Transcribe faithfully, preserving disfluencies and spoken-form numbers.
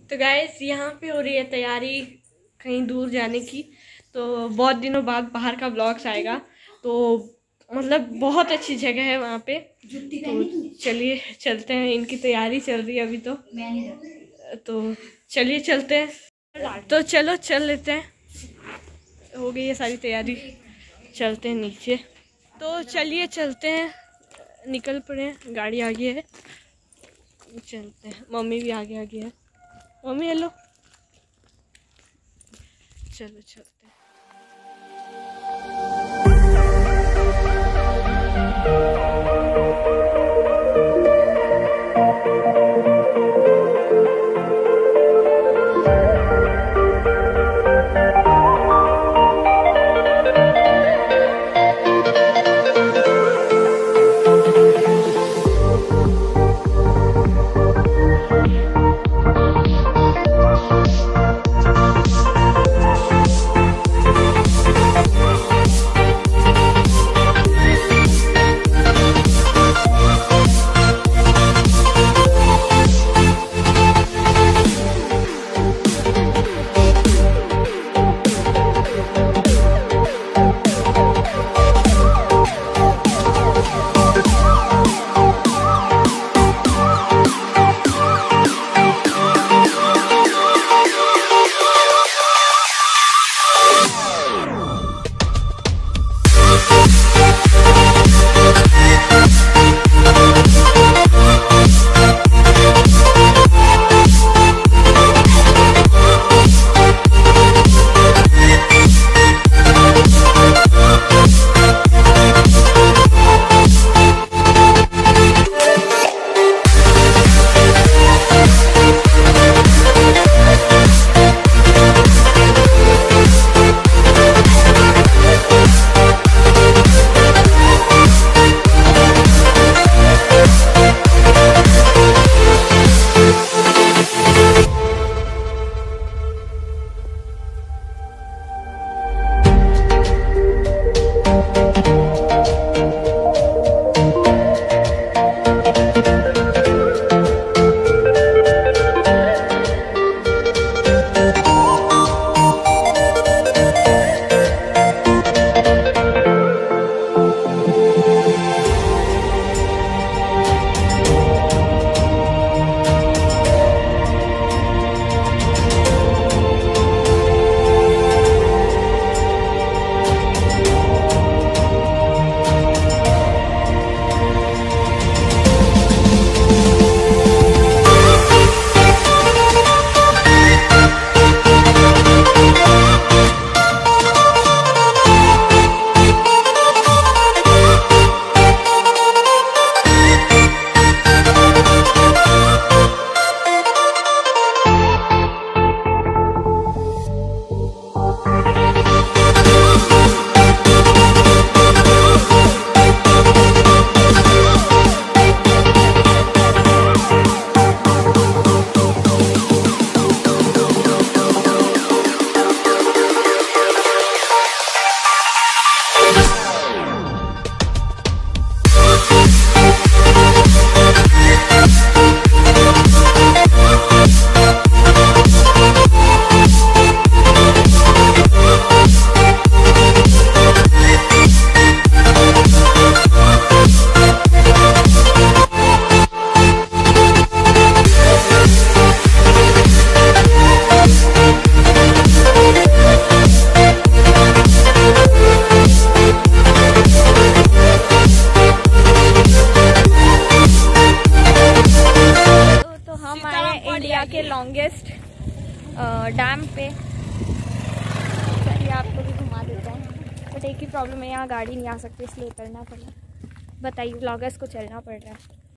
तो गाइस यहाँ पे हो रही है तैयारी कहीं दूर जाने की। तो बहुत दिनों बाद बाहर का ब्लॉग्स आएगा, तो मतलब बहुत अच्छी जगह है वहाँ पे। तो चलिए चलते हैं, इनकी तैयारी चल रही है अभी। तो तो चलिए चलते हैं। तो चलो चल लेते हैं, हो गई है सारी तैयारी, चलते हैं नीचे। तो चलिए चलते हैं, निकल पड़े हैं, गाड़ी आगे है, चलते हैं। मम्मी भी आगे आगे है। मम्मी हेलो, चलो चलते हैं। इंडिया के लॉन्गेस्ट डैम पे। चलिए आपको भी घुमा देते हैं, बट एक ही प्रॉब्लम है, यहाँ गाड़ी नहीं आ सकती, इसलिए उतरना पड़ा। बताइए, ब्लॉगर्स को चलना पड़ रहा है।